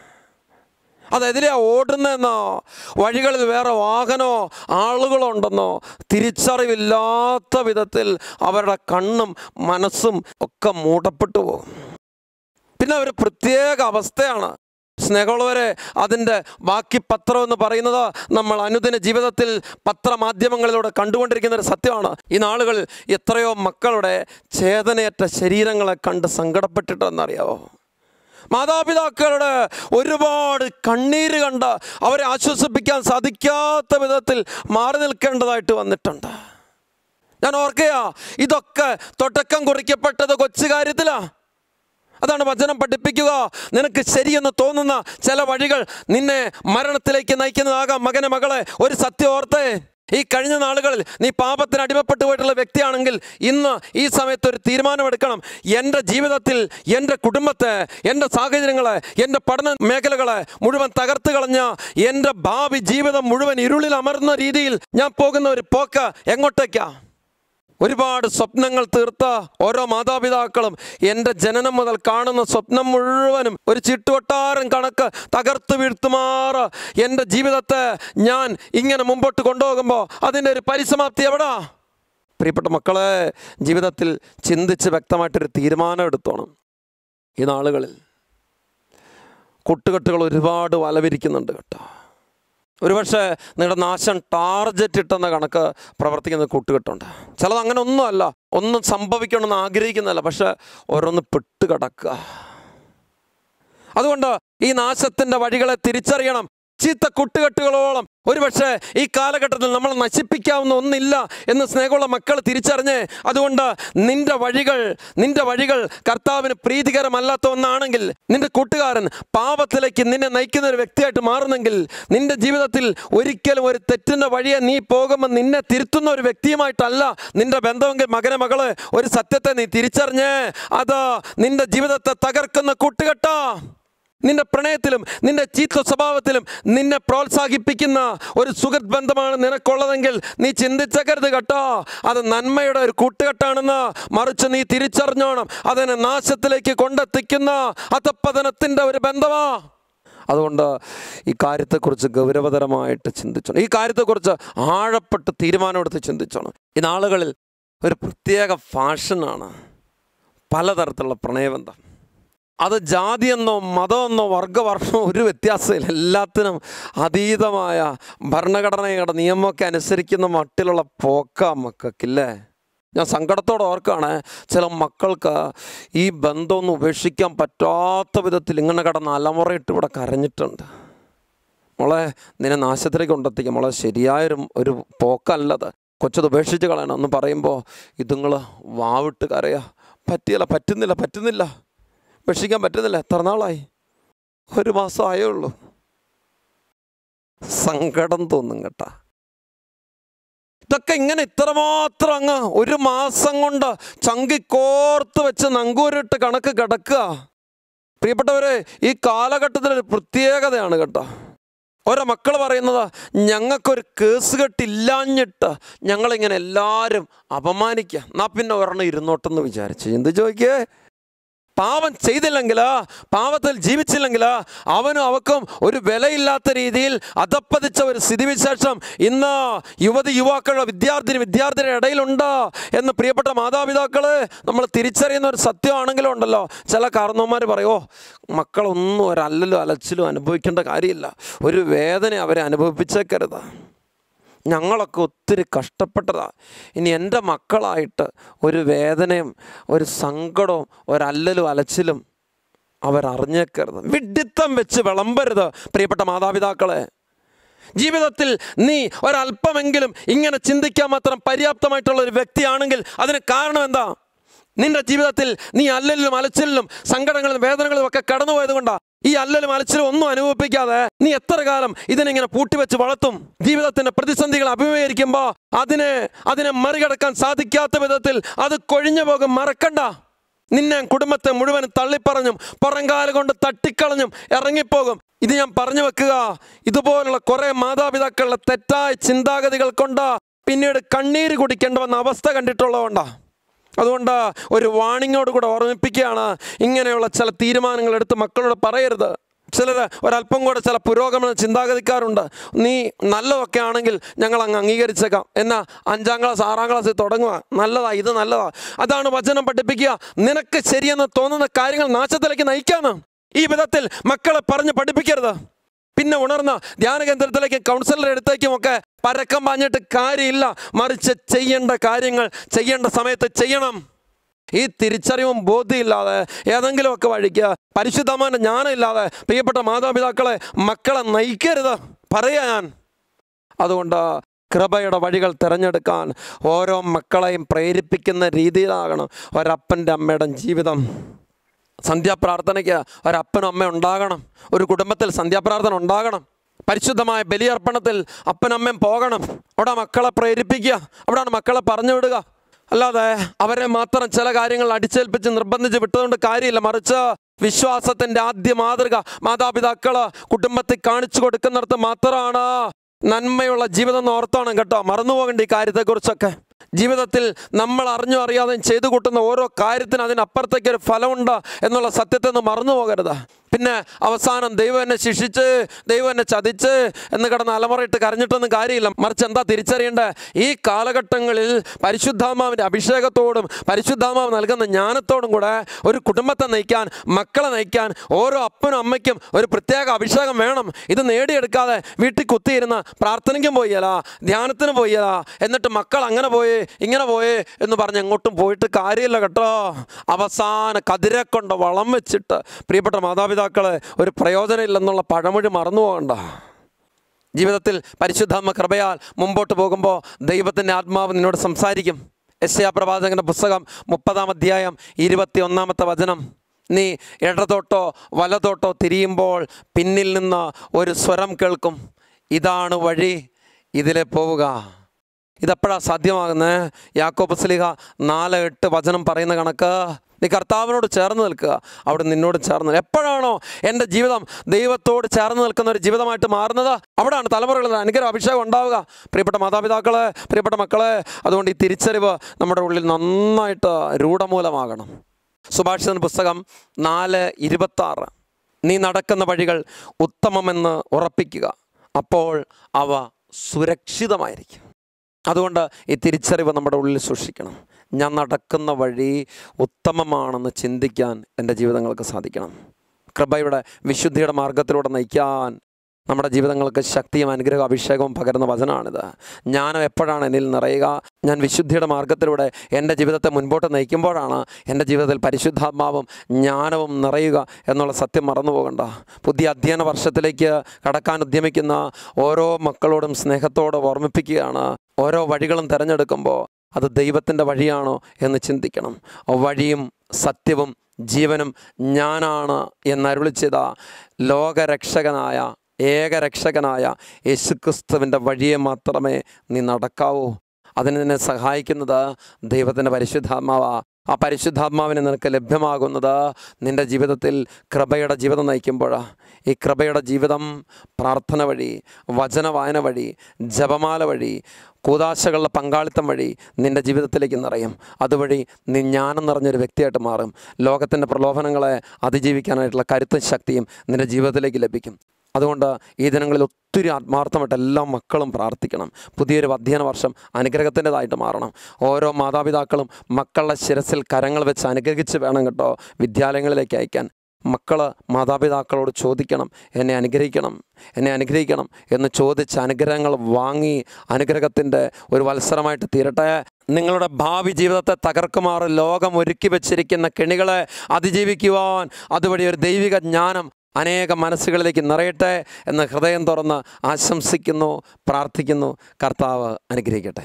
അതെതിരെയാ ഓടുന്നതെന്നോ, വഴികളിൽ വേറെ വാഹനമോ ആളുകളോ ഉണ്ടെന്നോ തിരിച്ചറിവില്ലാത്ത വിധത്തിൽ അവരുടെ കണ്ണും മനസ്സും ഒക്കെ മൂടപ്പെട്ടു പോകും. പിന്നെ ഒരു പ്രത്യേക അവസ്ഥയാണ്. സ്നേഹമുള്ളവരെ, അതിൻ്റെ ബാക്കി പത്രം എന്ന് പറയുന്നത് നമ്മൾ അനുദിന ജീവിതത്തിൽ പത്രമാധ്യമങ്ങളിലൂടെ കണ്ടുകൊണ്ടിരിക്കുന്ന ഒരു സത്യമാണ്. ഈ നാളുകളിൽ എത്രയോ മക്കളുടെ ചേതനയറ്റ ശരീരങ്ങളെ കണ്ട് സങ്കടപ്പെട്ടിട്ടെന്നറിയാവോ? മാതാപിതാക്കളുടെ ഒരുപാട് കണ്ണീര് കണ്ട് അവരെ ആശ്വസിപ്പിക്കാൻ സാധിക്കാത്ത വിധത്തിൽ മാറി നിൽക്കേണ്ടതായിട്ട് വന്നിട്ടുണ്ട്. ഞാൻ ഓർക്കുകയാ, ഇതൊക്കെ തുടക്കം കുറിക്കപ്പെട്ടത് കൊച്ചു കാര്യത്തിലാണ്. അതാണ് വചനം പഠിപ്പിക്കുക. നിനക്ക് ശരിയെന്ന് തോന്നുന്ന ചില വഴികൾ നിന്നെ മരണത്തിലേക്ക് നയിക്കുന്നതാകാം. മകനെ, മകളെ, ഒരു സത്യം ഓർത്തേ. ഈ കഴിഞ്ഞ നാളുകളിൽ നീ പാപത്തിന് അടിമപ്പെട്ടു പോയിട്ടുള്ള വ്യക്തിയാണെങ്കിൽ ഇന്ന് ഈ സമയത്ത് ഒരു തീരുമാനമെടുക്കണം. എൻ്റെ ജീവിതത്തിൽ എൻ്റെ കുടുംബത്തെ, എൻ്റെ സാഹചര്യങ്ങളെ, എൻ്റെ പഠന മേഖലകളെ മുഴുവൻ തകർത്ത് കളഞ്ഞ എൻ്റെ ഭാവി ജീവിതം മുഴുവൻ ഇരുളിൽ അമർന്ന രീതിയിൽ ഞാൻ പോകുന്ന ഒരു പോക്ക് എങ്ങോട്ടേക്കാ? ഒരുപാട് സ്വപ്നങ്ങൾ തീർത്ത ഓരോ മാതാപിതാക്കളും എൻ്റെ ജനനം മുതൽ കാണുന്ന സ്വപ്നം മുഴുവനും ഒരു ചിട്ടുവട്ടാരം കണക്ക് തകർത്ത് വീഴ്ത്തുമാറ് എൻ്റെ ജീവിതത്തെ ഞാൻ ഇങ്ങനെ മുമ്പോട്ട് കൊണ്ടുപോകുമ്പോൾ അതിൻ്റെ ഒരു പരിസമാപ്തി എവിടാ? പ്രിയപ്പെട്ട മക്കളെ, ജീവിതത്തിൽ ചിന്തിച്ച് വ്യക്തമായിട്ടൊരു തീരുമാനം എടുത്തോണം. ഈ നാളുകളിൽ കൂട്ടുകെട്ടുകൾ ഒരുപാട് വലവിരിക്കുന്നുണ്ട് കേട്ടോ. ഒരുപക്ഷെ നിങ്ങളുടെ നാശം ടാർജറ്റ് ഇട്ടെന്ന കണക്ക് പ്രവർത്തിക്കുന്ന കൂട്ടുകെട്ടുണ്ട്. ചിലത് അങ്ങനെ ഒന്നുമല്ല, ഒന്നും സംഭവിക്കണമെന്ന് ആഗ്രഹിക്കുന്നതല്ല, പക്ഷെ ഓരോന്ന് പെട്ടുകിടക്കുക. അതുകൊണ്ട് ഈ നാശത്തിൻ്റെ വഴികളെ തിരിച്ചറിയണം. ചീത്ത കൂട്ടുകെട്ടുകളോളം ഒരുപക്ഷെ ഈ കാലഘട്ടത്തിൽ നമ്മൾ നശിപ്പിക്കാവുന്ന ഒന്നില്ല എന്ന് സ്നേഹമുള്ള മക്കൾ തിരിച്ചറിഞ്ഞ്, അതുകൊണ്ട് നിന്റെ വഴികൾ കർത്താവിന് പ്രീതികരമല്ലാത്ത ഒന്നാണെങ്കിൽ, നിന്റെ കൂട്ടുകാരൻ പാപത്തിലേക്ക് നിന്നെ നയിക്കുന്ന ഒരു വ്യക്തിയായിട്ട് മാറുന്നെങ്കിൽ, നിന്റെ ജീവിതത്തിൽ ഒരിക്കലും ഒരു തെറ്റിൻ്റെ വഴിയെ നീ പോകുമ്പോൾ നിന്നെ തിരുത്തുന്ന ഒരു വ്യക്തിയുമായിട്ടല്ല നിന്റെ ബന്ധമെങ്കിൽ, മകനെ, മകളെ, ഒരു സത്യത്തെ നീ തിരിച്ചറിഞ്ഞ് അത് നിന്റെ ജീവിതത്തെ തകർക്കുന്ന കൂട്ടുകെട്ടാ. നിന്റെ പ്രണയത്തിലും നിന്റെ ചീത്ത സ്വഭാവത്തിലും നിന്നെ പ്രോത്സാഹിപ്പിക്കുന്ന ഒരു സുഹൃത്ത് ബന്ധമാണ് നിനക്കുള്ളതെങ്കിൽ നീ ചിന്തിച്ചേക്കരുത് കേട്ടോ, അത് നന്മയുടെ ഒരു കൂട്ടുകെട്ടാണെന്ന്. മറിച്ച് നീ തിരിച്ചറിഞ്ഞോണം, അതിനെ നാശത്തിലേക്ക് കൊണ്ടെത്തിക്കുന്ന അധപ്പതനത്തിൻ്റെ ഒരു ബന്ധമാ. അതുകൊണ്ട് ഈ കാര്യത്തെക്കുറിച്ച് ഗൗരവതരമായിട്ട് ചിന്തിച്ചോണം. ഈ കാര്യത്തെക്കുറിച്ച് ആഴപ്പെട്ട് തീരുമാനമെടുത്ത് ചിന്തിച്ചോണം. ഈ നാളുകളിൽ ഒരു പ്രത്യേക ഫാഷനാണ് പലതരത്തിലുള്ള പ്രണയബന്ധം. അത് ജാതിയെന്നോ മതമെന്നോ വർഗവർണ്ണമോ ഒരു വ്യത്യാസമില്ല. എല്ലാത്തിനും അതീതമായ ഭരണഘടനയുടെ നിയമമൊക്കെ അനുസരിക്കുന്ന മട്ടിലുള്ള പോക്ക മക്കൾക്കില്ലേ. ഞാൻ സങ്കടത്തോടെ ഓർക്കാണ്, ചില മക്കൾക്ക് ഈ ബന്ധമൊന്നും ഉപേക്ഷിക്കാൻ പറ്റാത്ത വിധത്തിൽ ഇങ്ങനെ കിടന്ന് അലമുറയിട്ട് ഇവിടെ കരഞ്ഞിട്ടുണ്ട്. മോളെ, നിന്നെ നാശത്തിലേക്ക് കൊണ്ടെത്തിക്കും മോളെ, ശരിയായൊരു പോക്കല്ലത്, കൊച്ചത് ഉപേക്ഷിച്ച് കളയണം എന്ന് പറയുമ്പോൾ ഇതുങ്ങൾ വാവിട്ട് കരയാ. പറ്റുന്നില്ല, ഉപേക്ഷിക്കാൻ പറ്റുന്നില്ല. എത്ര നാളായി? 1 മാസം ആയേ ഉള്ളൂ. സങ്കടം തോന്നും കേട്ടാ. ഇതൊക്കെ ഇങ്ങനെ ഇത്രമാത്രം അങ്ങ് 1 മാസം കൊണ്ട് ചങ്കിക്കോർത്ത് വെച്ച് നങ്കൂരിട്ട് കണക്ക് കിടക്കുക. പ്രിയപ്പെട്ടവരെ, ഈ കാലഘട്ടത്തിലൊരു പ്രത്യേകതയാണ് കേട്ടോ. ഓരോ മക്കൾ പറയുന്നത്, ഞങ്ങൾക്കൊരു കേസ് കെട്ടില്ലാഞ്ഞിട്ട് ഞങ്ങളിങ്ങനെ എല്ലാവരും അപമാനിക്കുക, എന്നാ പിന്നെ ഒരെണ്ണം ഇരുന്നോട്ടെന്ന് വിചാരിച്ചു. എന്ത് ചോദിക്കേ? പാപം ചെയ്തില്ലെങ്കിൽ, പാപത്തിൽ ജീവിച്ചില്ലെങ്കിൽ അവനും അവക്കും ഒരു വിലയില്ലാത്ത രീതിയിൽ അധപ്പതിച്ച ഒരു സ്ഥിതിവിശേഷം ഇന്ന് യുവാക്കളുടെ വിദ്യാർത്ഥിയുടെ ഇടയിലുണ്ട് എന്ന് പ്രിയപ്പെട്ട മാതാപിതാക്കൾ നമ്മൾ തിരിച്ചറിയുന്ന ഒരു സത്യമാണെങ്കിലും ഉണ്ടല്ലോ, ചില കാരണവന്മാർ പറയുമോ, മക്കളൊന്നും ഒരല്ലലും അലച്ചിലും അനുഭവിക്കേണ്ട കാര്യമില്ല, ഒരു വേദന അവരെ അനുഭവിപ്പിച്ചേക്കരുത്, ഞങ്ങളൊക്കെ ഒത്തിരി കഷ്ടപ്പെട്ടതാണ്, ഇനി എൻ്റെ മക്കളായിട്ട് ഒരു വേദനയും ഒരു സങ്കടവും ഒരല്ലലും അലച്ചിലും അവരറിഞ്ഞേക്കരുത്. വിഡ്ഢിത്തം വെച്ച് വിളമ്പരുത് പ്രിയപ്പെട്ട മാതാപിതാക്കളെ. ജീവിതത്തിൽ നീ ഒരല്പമെങ്കിലും ഇങ്ങനെ ചിന്തിക്കാൻ മാത്രം പര്യാപ്തമായിട്ടുള്ള ഒരു വ്യക്തിയാണെങ്കിൽ അതിന് കാരണം എന്താ? നിന്റെ ജീവിതത്തിൽ നീ അല്ലലിലും അലച്ചിലും സങ്കടങ്ങളിലും വേദനകളിലും ഒക്കെ കടന്നുപോയത് കൊണ്ടാ. ഈ അല്ലലും അലച്ചിലും ഒന്നും അനുഭവിപ്പിക്കാതെ നീ എത്ര കാലം ഇതിനെങ്ങനെ പൂട്ടിവെച്ച് വളർത്തും? ജീവിതത്തിന്റെ പ്രതിസന്ധികൾ അഭിമുഖീകരിക്കുമ്പോൾ അതിനെ മറികടക്കാൻ സാധിക്കാത്ത വിധത്തിൽ അത് കൊഴിഞ്ഞു പോകും. മറക്കണ്ട, നിന്നെ കുടുംബത്തെ മുഴുവൻ തള്ളിപ്പറഞ്ഞും പുറംകാല കൊണ്ട് തട്ടിക്കളഞ്ഞും ഇറങ്ങിപ്പോകും. ഇത് ഞാൻ പറഞ്ഞു വെക്കുക, ഇതുപോലുള്ള കുറെ മാതാപിതാക്കളുടെ തെറ്റായ ചിന്താഗതികൾ കൊണ്ട് പിന്നീട് കണ്ണീര് കുടിക്കേണ്ടി വന്ന അവസ്ഥ കണ്ടിട്ടുള്ളതുകൊണ്ടാ. അതുകൊണ്ട് ഒരു വാണിങ്ങോട് കൂടെ ഓർമ്മിപ്പിക്കുകയാണ്, ഇങ്ങനെയുള്ള ചില തീരുമാനങ്ങൾ എടുത്ത് മക്കളോട് പറയരുത്. ചിലർ ഒരല്പം കൂടെ ചില പുരോഗമന ചിന്താഗതിക്കാരുണ്ട്. നീ നല്ലതൊക്കെ ആണെങ്കിൽ ഞങ്ങൾ അങ്ങ് അംഗീകരിച്ചേക്കാം, എന്നാ 5ാം ക്ലാസ് 6ാം ക്ലാസ്സിൽ തുടങ്ങുക, നല്ലതാ, ഇത് നല്ലതാ. അതാണ് വചനം പഠിപ്പിക്കുക. നിനക്ക് ശരിയെന്ന് തോന്നുന്ന കാര്യങ്ങൾ നാശത്തിലേക്ക് നയിക്കാന്ന് ഈ വിധത്തിൽ മക്കളെ പറഞ്ഞ് പഠിപ്പിക്കരുത്. പിന്നെ ഉണർന്ന ധ്യാന കേന്ദ്രത്തിലേക്കും കൗൺസിലർ അടുത്തേക്കും ഒക്കെ പരക്കം പാഞ്ഞിട്ട് കാര്യമില്ല, മറിച്ച് ചെയ്യേണ്ട കാര്യങ്ങൾ ചെയ്യേണ്ട സമയത്ത് ചെയ്യണം. ഈ തിരിച്ചറിവും ബോധ്യമില്ലാതെ ഏതെങ്കിലുമൊക്കെ വഴിക്ക് പരിശുദ്ധമായ ജ്ഞാനമില്ലാതെ പ്രിയപ്പെട്ട മാതാപിതാക്കളെ മക്കളെ നയിക്കരുത് പറയാ ഞാൻ. അതുകൊണ്ട് കൃപയുടെ വഴികൾ തിരഞ്ഞെടുക്കാൻ ഓരോ മക്കളെയും പ്രേരിപ്പിക്കുന്ന രീതിയിലാകണം ഒരപ്പൻ്റെ അമ്മയുടെ ജീവിതം. സന്ധ്യാപ്രാർത്ഥനയ്ക്ക് ഒരപ്പനും അമ്മ ഉണ്ടാകണം. ഒരു കുടുംബത്തിൽ സന്ധ്യാപ്രാർത്ഥന ഉണ്ടാകണം. പരിശുദ്ധമായ ബലിയർപ്പണത്തിൽ അപ്പനമ്മയും പോകണം. അവിടെ മക്കളെ പ്രേരിപ്പിക്കുക, അവിടെയാണ് മക്കളെ പറഞ്ഞു വിടുക. അല്ലാതെ അവരെ മാത്രം ചില കാര്യങ്ങൾ അടിച്ചേൽപ്പിച്ച് നിർബന്ധിച്ച് വിട്ടതുകൊണ്ട് കാര്യമില്ല. മറിച്ച് വിശ്വാസത്തിൻ്റെ ആദ്യ മാതൃക മാതാപിതാക്കള് കുടുംബത്തിൽ കാണിച്ചു കൊടുക്കുന്നിടത്ത് മാത്രമാണ് നന്മയുള്ള ജീവിതം എന്ന് ഓർത്തോണം കേട്ടോ. മറന്നുപോകേണ്ട ഈ കാര്യത്തെക്കുറിച്ചൊക്കെ. ജീവിതത്തിൽ നമ്മൾ അറിഞ്ഞോ അറിയാതെ ചെയ്തു കൂട്ടുന്ന ഓരോ കാര്യത്തിന് അതിനപ്പുറത്തേക്കൊരു ഫലമുണ്ട് എന്നുള്ള സത്യത്തെ ഒന്ന് മറന്നു പോകരുത്. പിന്നെ അവസാനം ദൈവം എന്നെ ശിക്ഷിച്ച്, ദൈവം എന്നെ ചതിച്ച് എന്ന് കിടന്ന് അലമുറയിട്ട് കരഞ്ഞിട്ടൊന്നും കാര്യമില്ല. മറിച്ച് എന്താ തിരിച്ചറിയേണ്ടത്? ഈ കാലഘട്ടങ്ങളിൽ പരിശുദ്ധാത്മാവിൻ്റെ അഭിഷേകത്തോടും പരിശുദ്ധാത്മാവ് നൽകുന്ന ജ്ഞാനത്തോടും കൂടെ ഒരു കുടുംബത്തെ നയിക്കാൻ, മക്കളെ നയിക്കാൻ ഓരോ അപ്പനും അമ്മയ്ക്കും ഒരു പ്രത്യേക അഭിഷേകം വേണം. ഇത് നേടിയെടുക്കാതെ വീട്ടിൽ കുത്തിയിരുന്ന് പ്രാർത്ഥനയ്ക്കും പോയല്ല, ധ്യാനത്തിന് പോയല്ല, എന്നിട്ട് മക്കൾ അങ്ങനെ പോയി ഇങ്ങനെ പോയി എന്ന് പറഞ്ഞ് എങ്ങോട്ടും പോയിട്ട് കാര്യമില്ല കേട്ടോ. അവസാന കതിരെ കൊണ്ട് വളം വെച്ചിട്ട് പ്രിയപ്പെട്ട മാതാപിതാക്കളെ ഒരു പ്രയോജനം ഇല്ലെന്നുള്ള പഴമൊഴി മറന്നു പോകണ്ട. ജീവിതത്തിൽ പരിശുദ്ധാത്മ കൃപയാൽ മുമ്പോട്ട് പോകുമ്പോൾ ദൈവത്തിൻ്റെ ആത്മാവ് നിന്നോട് സംസാരിക്കും. യെശയ്യാ പ്രവാചകന്റെ പുസ്തകം 30-ാം അധ്യായം 21-ാമത്തെ വചനം. നീ ഇടതോട്ടോ വലതോട്ടോ തിരിയുമ്പോൾ പിന്നിൽ നിന്ന് ഒരു സ്വരം കേൾക്കും, ഇതാണ് വഴി, ഇതിലെ പോവുക. ഇതെപ്പോഴാണ് സാധ്യമാകുന്നത്? യാക്കോബ് ശ്ലീഹ 4:8 വചനം പറയുന്ന കണക്ക് നീ കർത്താവിനോട് ചേർന്ന് നിൽക്കുക, അവിടെ നിന്നോട് ചേർന്ന്. എപ്പോഴാണോ എൻ്റെ ജീവിതം ദൈവത്തോട് ചേർന്ന് നിൽക്കുന്ന ഒരു ജീവിതമായിട്ട് മാറുന്നത്, അവിടെയാണ് തലമുറകളിൽ അനുഗ്രഹ അഭിഷേകം ഉണ്ടാവുക. പ്രിയപ്പെട്ട മാതാപിതാക്കളെ, പ്രിയപ്പെട്ട മക്കളെ, അതുകൊണ്ട് ഈ തിരിച്ചറിവ് നമ്മുടെ ഉള്ളിൽ നന്നായിട്ട് രൂഢമൂലമാകണം. സുഭാഷിതൻ പുസ്തകം 4:26, നീ നടക്കുന്ന വഴികൾ ഉത്തമമെന്ന് ഉറപ്പിക്കുക, അപ്പോൾ അവ സുരക്ഷിതമായിരിക്കും. അതുകൊണ്ട് ഈ തിരിച്ചറിവ് നമ്മുടെ ഉള്ളിൽ സൂക്ഷിക്കണം. ഞാൻ നടക്കുന്ന വഴി ഉത്തമമാണെന്ന് ചിന്തിക്കാൻ എൻ്റെ ജീവിതങ്ങൾക്ക് സാധിക്കണം. കൃപയുടെ വിശുദ്ധിയുടെ മാർഗത്തിലൂടെ നയിക്കാൻ നമ്മുടെ ജീവിതങ്ങൾക്ക് ശക്തിയും അനുഗ്രഹവും അഭിഷേകവും പകരുന്ന വചനമാണിത്. ജ്ഞാനം എപ്പോഴാണ് എന്നിൽ നിറയുക? ഞാൻ വിശുദ്ധിയുടെ മാർഗത്തിലൂടെ എൻ്റെ ജീവിതത്തെ മുൻപോട്ട് നയിക്കുമ്പോഴാണ് എൻ്റെ ജീവിതത്തിൽ പരിശുദ്ധാത്മാവും ജ്ഞാനവും നിറയുക എന്നുള്ള സത്യം മറന്നു പോകണ്ട. പുതിയ അധ്യയന വർഷത്തിലേക്ക് കടക്കാൻ ഉദ്യമിക്കുന്ന ഓരോ മക്കളോടും സ്നേഹത്തോടെ ഓർമ്മിപ്പിക്കുകയാണ്, ഓരോ വഴികളും തിരഞ്ഞെടുക്കുമ്പോൾ അത് ദൈവത്തിൻ്റെ വഴിയാണോ എന്ന് ചിന്തിക്കണം. വഴിയും സത്യവും ജീവനും ഞാനാണ് എന്നരുളി ചെയ്ത ലോകരക്ഷകനായ ഏകരക്ഷകനായ യേശുക്രിസ്തുവിൻ്റെ വഴിയെ മാത്രമേ നീ നടക്കാവൂ. അതിന് നിന്നെ സഹായിക്കുന്നത് ദൈവത്തിൻ്റെ പരിശുദ്ധാത്മാവാണ്. ആ പരിശുദ്ധാത്മാവിന് നിനക്ക് ലഭ്യമാകുന്നത് നിൻ്റെ ജീവിതത്തിൽ കൃപയുടെ ജീവിതം നയിക്കുമ്പോഴാണ്. ഈ കൃപയുടെ ജീവിതം പ്രാർത്ഥന വഴി, വചനവായന വഴി, ജപമാല വഴി, കൂദാശകളുടെ പങ്കാളിത്തം വഴി നിൻ്റെ ജീവിതത്തിലേക്ക് നിറയും. അതുവഴി നീ ജ്ഞാനം നിറഞ്ഞൊരു വ്യക്തിയായിട്ട് മാറും. ലോകത്തിൻ്റെ പ്രലോഭനങ്ങളെ അതിജീവിക്കാനായിട്ടുള്ള കരുത്തും ശക്തിയും നിൻ്റെ ജീവിതത്തിലേക്ക് ലഭിക്കും. അതുകൊണ്ട് ഈ ദിനങ്ങളിൽ ഒത്തിരി ആത്മാർത്ഥമായിട്ട് എല്ലാ മക്കളും പ്രാർത്ഥിക്കണം. പുതിയൊരു അധ്യയന വർഷം അനുഗ്രഹത്തിൻ്റെതായിട്ട് മാറണം. ഓരോ മാതാപിതാക്കളും മക്കളുടെ ശിരസിൽ കരങ്ങൾ വെച്ച് അനുഗ്രഹിച്ച് വേണം കേട്ടോ വിദ്യാലയങ്ങളിലേക്ക് അയക്കാൻ. മക്കൾ മാതാപിതാക്കളോട് ചോദിക്കണം, എന്നെ അനുഗ്രഹിക്കണം എന്ന് ചോദിച്ച് അനുഗ്രഹങ്ങൾ വാങ്ങി അനുഗ്രഹത്തിൻ്റെ ഒരു വത്സരമായിട്ട് തീരട്ടെ. നിങ്ങളുടെ ഭാവി ജീവിതത്തെ തകർക്കുമാറ് ലോകം ഒരുക്കി വെച്ചിരിക്കുന്ന കെണികളെ അതിജീവിക്കുവാൻ അതുവഴി ഒരു ദൈവിക ജ്ഞാനം അനേകം മനസ്സുകളിലേക്ക് നിറയട്ടെ എന്ന് ഹൃദയം തുറന്ന് ആശംസിക്കുന്നു, പ്രാർത്ഥിക്കുന്നു. കർത്താവ് അനുഗ്രഹിക്കട്ടെ.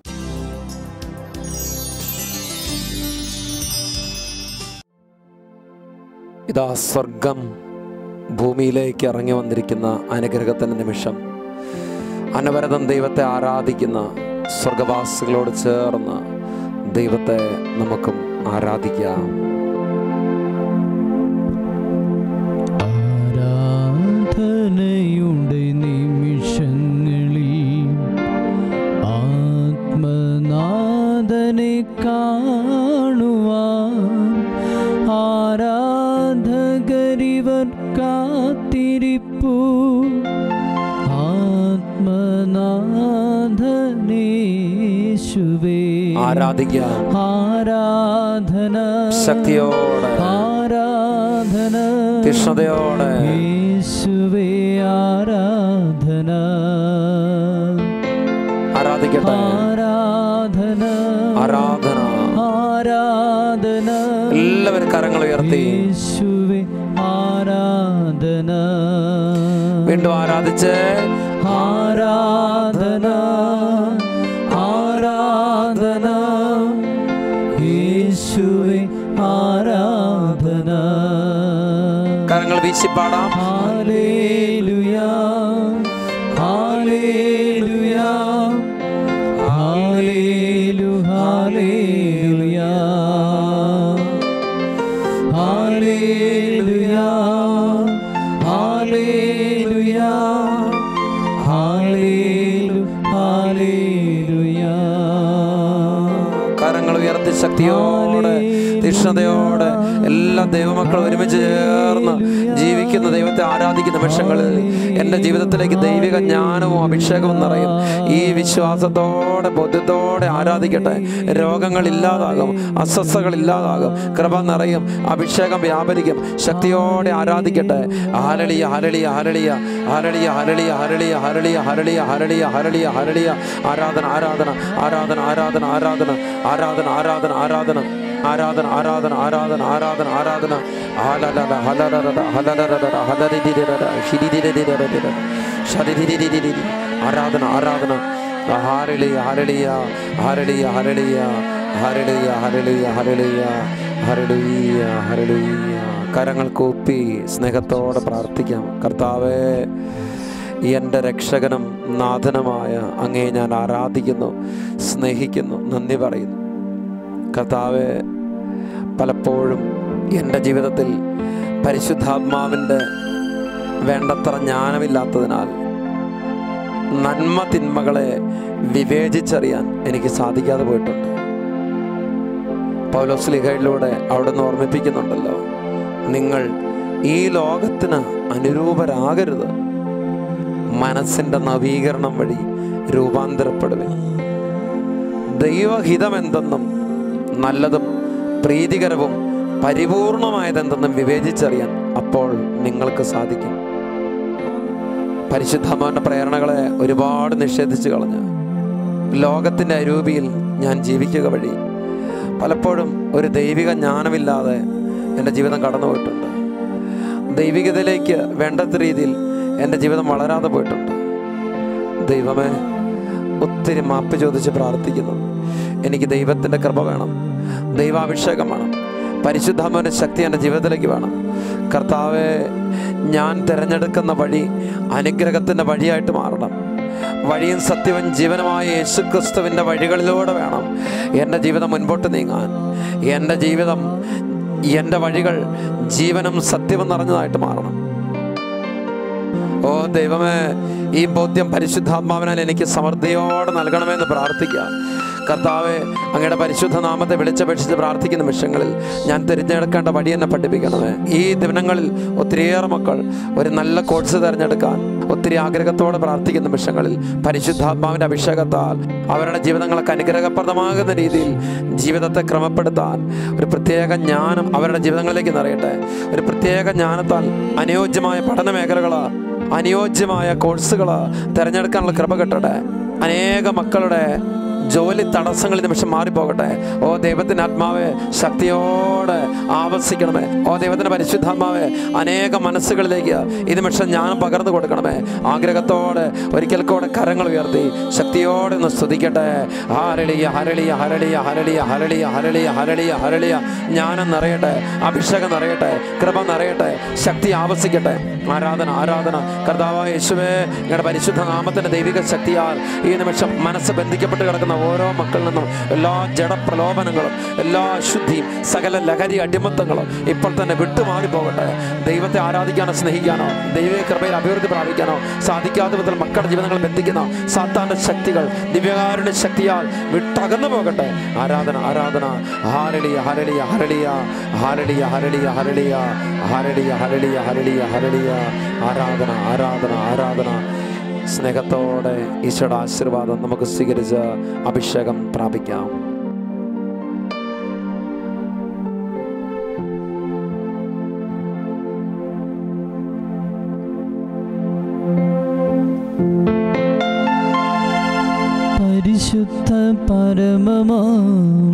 ഇതാ സ്വർഗം ഭൂമിയിലേക്ക് ഇറങ്ങി വന്നിരിക്കുന്ന അനുഗ്രഹത്തിൻ്റെ നിമിഷം. അനവരതം ദൈവത്തെ ആരാധിക്കുന്ന സ്വർഗവാസികളോട് ചേർന്ന് ദൈവത്തെ നമുക്കും ആരാധിക്കാം. ആരാധനയുടെ നിമിഷങ്ങളിൽ ആത്മനാഥനെ കാണുവാൻ ആരാധകരിവർ കാത്തിരിപ്പു. ആത്മനാഥനേശുവേ ആരാധിക്കാം. ആരാധന ശക്തിയോടെ, ആരാധന തീക്ഷ്ണതയോടെ. യേശുവേ ആരാധന. ആരാധിക്കട്ടെ. ആരാധന ആരാധന. ആരാധന. എല്ലാവരും കരങ്ങൾ ഉയർത്തി യേശുവേ ആരാധന. വീണ്ടും ആരാധിച്ച് ആരാധന. ആരാധന യേശുവേ ആരാധന. കരങ്ങൾ വീശി പാടാം. ഹല്ലേലൂയാ ഹല്ലേലൂയാ ഹല്ലേലൂയാ ഹല്ലേലൂയാ ഹല്ലേലൂയാ ഹല്ലേലൂയാ. കരങ്ങൾ ഉയർത്തി ശക്തിയോടെ, തീക്ഷ്ണതയോടെ എല്ലാ ദൈവമക്കളും ഒരുമിച്ച് ചേർന്ന് ജീവിക്കുന്ന ദൈവത്തെ ആരാധിക്കുന്ന നിമിഷങ്ങളിൽ എൻ്റെ ജീവിതത്തിലേക്ക് ദൈവിക ജ്ഞാനവും അഭിഷേകവും നിറയും. ഈ വിശ്വാസത്തോടെ, ബോധ്യത്തോടെ ആരാധിക്കട്ടെ. രോഗങ്ങൾ ഇല്ലാതാകും, അസ്വസ്ഥതകൾ ഇല്ലാതാകും, കൃപ നിറയും, അഭിഷേകം വ്യാപരിക്കും. ശക്തിയോടെ ആരാധിക്കട്ടെ. ഹല്ലേലൂയ ഹല്ലേലൂയ ഹല്ലേലൂയ ഹല്ലേലൂയ ഹല്ലേലൂയ ഹല്ലേലൂയ ഹല്ലേലൂയ ഹല്ലേലൂയ ഹല്ലേലൂയ ഹല്ലേലൂയ. ആരാധന ആരാധന ആരാധന ആരാധന ആരാധന ആരാധന ആരാധന ആരാധന ആരാധന ആരാധന ആരാധന ആരാധന ആരാധന. ഹല്ലേലൂയ ഹല്ലേലൂയ ഹല്ലേലൂയ ഹല്ലേലൂയ ആരാധന ആരാധന. ഹല്ലേലൂയ ഹല്ലേലൂയ ഹല്ലേലൂയ ഹല്ലേലൂയ ഹല്ലേലൂയ ഹല്ലേലൂയ ഹല്ലേലൂയ ഹല്ലേലൂയ ഹല്ലേലൂയ. കരങ്ങൾ കൂപ്പി സ്നേഹത്തോടെ പ്രാർത്ഥിക്കാം. കർത്താവേ, എൻ്റെ രക്ഷകനും നാഥനുമായ അങ്ങേ ഞാൻ ആരാധിക്കുന്നു, സ്നേഹിക്കുന്നു, നന്ദി പറയുന്നു. കർത്താവേ, പലപ്പോഴും എൻ്റെ ജീവിതത്തിൽ പരിശുദ്ധാത്മാവിൻ്റെ വേണ്ടത്ര ജ്ഞാനമില്ലാത്തതിനാൽ നന്മ തിന്മകളെ വിവേചിച്ചറിയാൻ എനിക്ക് സാധിക്കാതെ പോയിട്ടുണ്ട്. പൗലോസ്ലീഹയിലൂടെ അവിടുന്ന് ഓർമ്മിപ്പിക്കുന്നുണ്ടല്ലോ, നിങ്ങൾ ഈ ലോകത്തിന് അനുരൂപരാകരുത്, മനസ്സിൻ്റെ നവീകരണം വഴി രൂപാന്തരപ്പെടുവിൻ. ദൈവഹിതമെന്തെന്നും നല്ലതും പ്രീതികരവും പരിപൂർണമായതെന്തെന്നും വിവേചിച്ചറിയാൻ അപ്പോൾ നിങ്ങൾക്ക് സാധിക്കും. പരിശുദ്ധാത്മാവിൻ്റെ പ്രേരണകളെ ഒരുപാട് നിഷേധിച്ച് കളഞ്ഞ് ലോകത്തിൻ്റെ അരൂപിയിൽ ഞാൻ ജീവിക്കുക വഴി പലപ്പോഴും ഒരു ദൈവിക ജ്ഞാനമില്ലാതെ എൻ്റെ ജീവിതം കടന്നു പോയിട്ടുണ്ട്. ദൈവികതയിലേക്ക് വേണ്ടത്ര രീതിയിൽ എൻ്റെ ജീവിതം വളരാതെ പോയിട്ടുണ്ട്. ദൈവമേ, ഒത്തിരി മാപ്പ് ചോദിച്ച് പ്രാർത്ഥിക്കുന്നു. എനിക്ക് ദൈവത്തിൻ്റെ കൃപ വേണം, ദൈവാഭിഷേകം വേണം, പരിശുദ്ധാത്മാവിൻ്റെ ശക്തി എൻ്റെ ജീവിതത്തിലേക്ക് വേണം. കർത്താവേ, ഞാൻ തിരഞ്ഞെടുക്കുന്ന വഴി അനുഗ്രഹത്തിൻ്റെ വഴിയായിട്ട് മാറണം. വഴിയും സത്യവും ജീവനുമായ യേശുക്രിസ്തുവിൻ്റെ വഴികളിലൂടെ വേണം എൻ്റെ ജീവിതം മുൻപോട്ട് നീങ്ങാൻ. എൻ്റെ വഴികൾ ജീവനും സത്യവും നിറഞ്ഞതായിട്ട് മാറണം. ഓ ദൈവമേ, ഈ ബോധ്യം പരിശുദ്ധാത്മാവിനാൽ എനിക്ക് സമൃദ്ധിയോടെ നൽകണമെന്ന് പ്രാർത്ഥിക്കുക. കർത്താവെ, അങ്ങയുടെ പരിശുദ്ധ നാമത്തെ വിളിച്ചപേക്ഷിച്ച് പ്രാർത്ഥിക്കുന്ന നിമിഷങ്ങളിൽ ഞാൻ തിരഞ്ഞെടുക്കേണ്ട വഴി എന്നെ പഠിപ്പിക്കണമേ. ഈ ദിനങ്ങളിൽ ഒത്തിരിയേറെ മക്കൾ ഒരു നല്ല കോഴ്സ് തിരഞ്ഞെടുക്കാൻ ഒത്തിരി ആഗ്രഹത്തോടെ പ്രാർത്ഥിക്കുന്ന നിമിഷങ്ങളിൽ പരിശുദ്ധാത്മാവിൻ്റെ അഭിഷേകത്താൽ അവരുടെ ജീവിതങ്ങൾക്ക് അനുഗ്രഹപ്രദമാകുന്ന രീതിയിൽ ജീവിതത്തെ ക്രമപ്പെടുത്താൻ ഒരു പ്രത്യേക ജ്ഞാനം അവരുടെ ജീവിതങ്ങളിലേക്ക് നിറയട്ടെ. ഒരു പ്രത്യേക ജ്ഞാനത്താൽ അനുയോജ്യമായ പഠന മേഖലകൾ, അനുയോജ്യമായ കോഴ്സുകൾ തിരഞ്ഞെടുക്കാനുള്ള കൃപ കിട്ടട്ടെ. അനേക മക്കളുടെ ജോലി തടസ്സങ്ങൾ നിമിഷം മാറിപ്പോകട്ടെ. ഓ ദൈവത്തിൻ്റെ ആത്മാവെ, ശക്തിയോടെ ആവസിക്കണമേ. ഓ ദൈവത്തിൻ്റെ പരിശുദ്ധാത്മാവെ, അനേക മനസ്സുകളിലേക്ക് ഈ നിമിഷം ജ്ഞാനം പകർന്നു കൊടുക്കണമേ. ആഗ്രഹത്തോടെ ഒരിക്കൽ കൂടെ കരങ്ങൾ ഉയർത്തി ശക്തിയോടെ ഒന്ന് സ്തുതിക്കട്ടെ. ഹല്ലേലൂയ, ഹല്ലേലൂയ, ഹല്ലേലൂയ, ഹല്ലേലൂയ, ഹല്ലേലൂയ, ഹല്ലേലൂയ, ഹല്ലേലൂയ, ഹല്ലേലൂയ. ജ്ഞാനം നിറയട്ടെ, അഭിഷേകം നിറയട്ടെ, കൃപ നിറയട്ടെ, ശക്തി ആവസിക്കട്ടെ. ആരാധന, ആരാധന. കർത്താവായ യേശുവേ, നിങ്ങളുടെ പരിശുദ്ധ നാമത്തിൻ്റെ ദൈവിക ശക്തിയാൽ ഈ നിമിഷം മനസ്സ് ബന്ധിക്കപ്പെട്ട് കിടക്കുന്ന ഓരോ മക്കളിൽ നിന്നും എല്ലാ ജഡപ്രലോഭനങ്ങളും, എല്ലാ അശുദ്ധിയും, സകല ലഹരി അടിമത്തങ്ങളും ഇപ്പോൾ തന്നെ വിട്ടുമാറി പോകട്ടെ. ദൈവത്തെ ആരാധിക്കാനോ സ്നേഹിക്കാനോ ദൈവിക കൃപയിൽ അഭിവൃദ്ധി പ്രാപിക്കാനോ സാധിക്കാത്ത വിധത്തിൽ മക്കളുടെ ജീവിതങ്ങൾ ബന്ധിക്കുന്ന സാത്താന്റെ ശക്തികൾ ദിവ്യകാരുണ്യ ശക്തിയാൽ വിട്ടകന്നു പോകട്ടെ. ആരാധന, ആരാധന. ഹല്ലേലൂയ, ഹല്ലേലൂയ, ഹല്ലേലൂയ, ഹല്ലേലൂയ, ഹല്ലേലൂയ, ഹല്ലേലൂയ, ഹല്ലേലൂയ, ഹല്ലേലൂയ, ഹല്ലേലൂയ, ഹല്ലേലൂയ. ആരാധന, ആരാധന, ആരാധന. സ്നേഹത്തോടെ ഈശോയുടെ ആശീർവാദം നമുക്ക് സ്വീകരിച്ച് അഭിഷേകം പ്രാപിക്കാം. പരിശുദ്ധ പരമമാം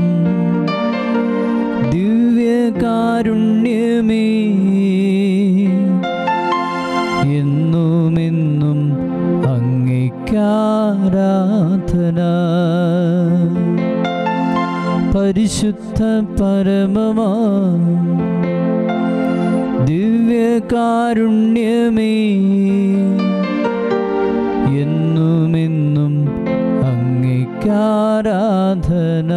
ദിവ്യകാരുണ്യമേ, എന്നുമെന്നും അങ്ങേക്കാരാധന. പരിശുദ്ധ പരമമാം ദിവ്യകാരുണ്യമേ, എന്നുമെന്നും അങ്ങേക്കാരാധന.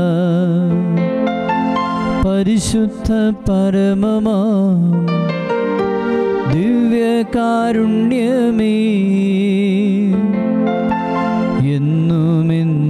പരിശുദ്ധ പരമമാം ദിവ്യകാരുണ്യമേ, എന്നുമെന്നും